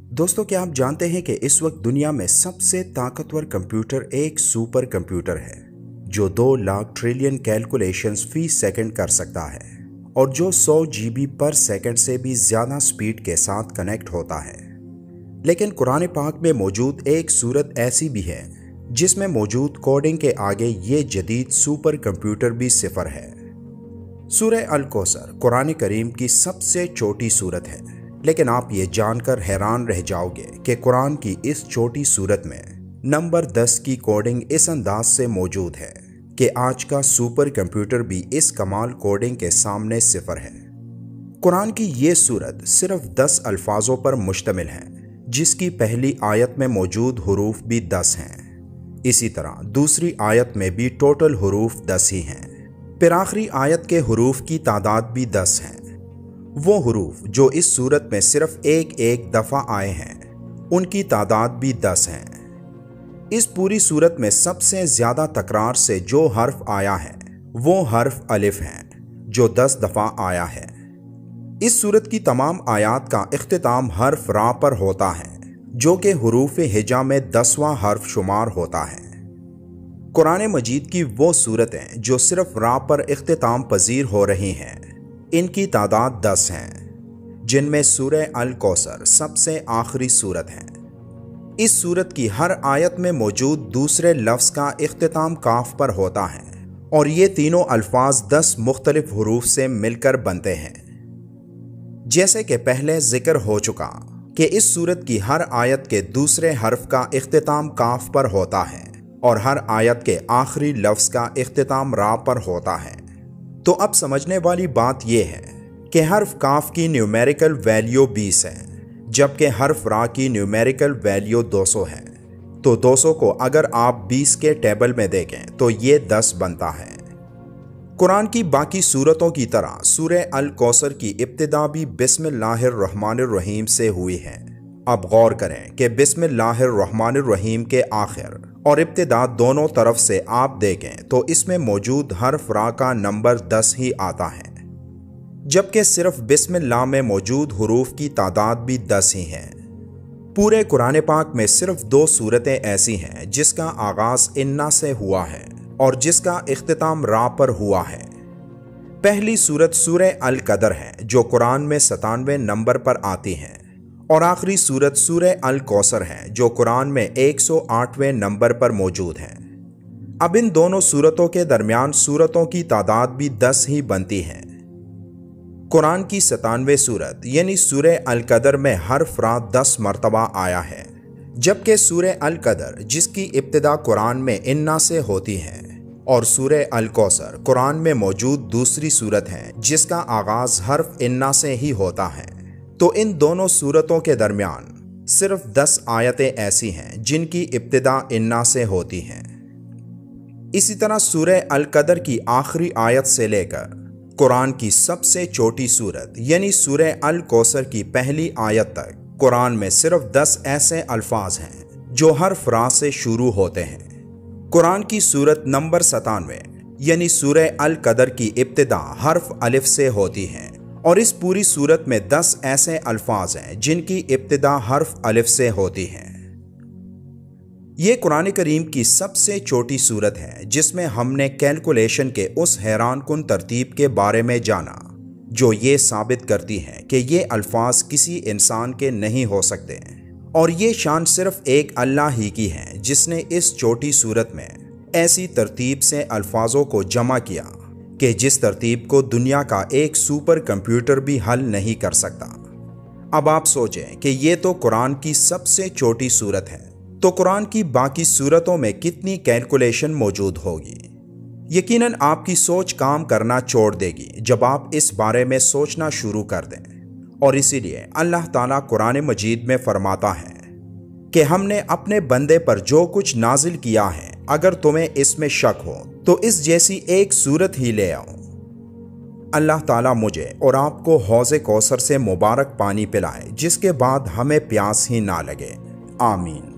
دوستوں کیا آپ جانتے ہیں کہ اس وقت دنیا میں سب سے طاقتور کمپیوٹر ایک سپر کمپیوٹر ہے جو 2 لاکھ ٹریلین کیلکولیشنز فی سیکنڈ کر سکتا ہے اور جو 100 GB پر سیکنڈ سے بھی زیادہ سپیڈ کے ساتھ کنیکٹ ہوتا ہے۔ لیکن قرآن پاک میں موجود ایک صورت ایسی بھی ہے جس میں موجود کوڈنگ کے آگے یہ جدید سپر کمپیوٹر بھی صفر ہے۔ سورہ الکوثر قرآن کریم کی سب سے چھوٹی سورت ہے، لیکن آپ یہ جان کر حیران رہ جاؤ گے کہ قرآن کی اس چھوٹی سورت میں نمبر 10 کی کوڈنگ اس انداز سے موجود ہے کہ آج کا سپر کمپیوٹر بھی اس کمال کوڈنگ کے سامنے صفر ہے۔ قرآن کی یہ سورت صرف 10 الفاظوں پر مشتمل ہے، جس کی پہلی آیت میں موجود حروف بھی 10 ہیں۔ اسی طرح دوسری آیت میں بھی ٹوٹل حروف 10 ہی ہیں، پھر آخری آیت کے حروف کی تعداد بھی 10 ہیں۔ وہ حروف جو اس صورت میں صرف ایک دفعہ آئے ہیں ان کی تعداد بھی 10 ہیں۔ اس پوری صورت میں سب سے زیادہ تکرار سے جو حرف آیا ہے وہ حرف الف ہے جو 10 دفعہ آیا ہے۔ اس صورت کی تمام آیات کا اختتام حرف را پر ہوتا ہے جو کہ حروف ہجا میں 10واں حرف شمار ہوتا ہے۔ قرآن مجید کی وہ صورتیں جو صرف را پر اختتام پذیر ہو رہی ہیں ان کی تعداد 10 ہیں، جن میں سورہ الکوثر سب سے آخری صورت ہے۔ اس صورت کی ہر آیت میں موجود دوسرے لفظ کا اختتام کاف پر ہوتا ہے اور یہ تینوں الفاظ 10 مختلف حروف سے مل کر بنتے ہیں۔ جیسے کہ پہلے ذکر ہو چکا کہ اس صورت کی ہر آیت کے دوسرے حرف کا اختتام کاف پر ہوتا ہے اور ہر آیت کے آخری لفظ کا اختتام را پر ہوتا ہے، تو اب سمجھنے والی بات یہ ہے کہ حرف کاف کی نیومیریکل ویلیو 20 ہے جبکہ حرف را کی نیومیریکل ویلیو 200 ہے، تو 200 کو اگر آپ 20 کے ٹیبل میں دیکھیں تو یہ 10 بنتا ہے۔ قرآن کی باقی سورتوں کی طرح سورہ الکوثر کی ابتدا بھی بسم اللہ الرحمن الرحیم سے ہوئی ہے۔ اب غور کریں کہ بسم اللہ الرحمن الرحیم کے آخر اور ابتدا دونوں طرف سے آپ دیکھیں تو اس میں موجود حرف را کا نمبر 10 ہی آتا ہے، جبکہ صرف بسم اللہ میں موجود حروف کی تعداد بھی 10 ہی ہیں۔ پورے قرآن پاک میں صرف 2 صورتیں ایسی ہیں جس کا آغاز انا سے ہوا ہے اور جس کا اختتام را پر ہوا ہے۔ پہلی صورت سورہ القدر ہے جو قرآن میں 97 نمبر پر آتی ہے، اور آخری صورت سورہ الکوثر ہے جو قرآن میں 108ویں نمبر پر موجود ہے۔ اب ان دونوں صورتوں کے درمیان صورتوں کی تعداد بھی 10 ہی بنتی ہے۔ قرآن کی 97ویں صورت یعنی سورہ القدر میں حرف را 10 مرتبہ آیا ہے، جبکہ سورہ القدر جس کی ابتدا قرآن میں انا سے ہوتی ہے اور سورہ الکوثر قرآن میں موجود دوسری صورت ہے جس کا آغاز حرف انا سے ہی ہوتا ہے، تو ان دونوں صورتوں کے درمیان صرف 10 آیتیں ایسی ہیں جن کی ابتدا انا سے ہوتی ہیں۔ اسی طرح سورہ القدر کی آخری آیت سے لے کر قرآن کی سب سے چھوٹی صورت یعنی سورہ الکوثر کی پہلی آیت تک قرآن میں صرف 10 ایسے الفاظ ہیں جو حرف را سے شروع ہوتے ہیں۔ قرآن کی صورت نمبر 97 یعنی سورہ القدر کی ابتدا حرف الف سے ہوتی ہے، اور اس پوری صورت میں 10 ایسے الفاظ ہیں جن کی ابتدا حرف الف سے ہوتی ہے۔ یہ قرآن کریم کی سب سے چھوٹی صورت ہے جس میں ہم نے کیلکولیشن کے اس حیران کن ترتیب کے بارے میں جانا جو یہ ثابت کرتی ہے کہ یہ الفاظ کسی انسان کے نہیں ہو سکتے، اور یہ شان صرف ایک اللہ ہی کی ہے جس نے اس چھوٹی صورت میں ایسی ترتیب سے الفاظوں کو جمع کیا کہ جس ترتیب کو دنیا کا ایک سپر کمپیوٹر بھی حل نہیں کر سکتا۔ اب آپ سوچیں کہ یہ تو قرآن کی سب سے چھوٹی صورت ہے، تو قرآن کی باقی صورتوں میں کتنی کیلکولیشن موجود ہوگی؟ یقیناً آپ کی سوچ کام کرنا چھوڑ دے گی جب آپ اس بارے میں سوچنا شروع کر دیں، اور اسی لیے اللہ تعالیٰ قرآن مجید میں فرماتا ہے کہ ہم نے اپنے بندے پر جو کچھ نازل کیا ہے اگر تمہیں اس میں شک ہو تو اس جیسی ایک صورت ہی لے آؤ۔ اللہ تعالیٰ مجھے اور آپ کو حوض کوثر سے مبارک پانی پلائے جس کے بعد ہمیں پیاس ہی نہ لگے، آمین۔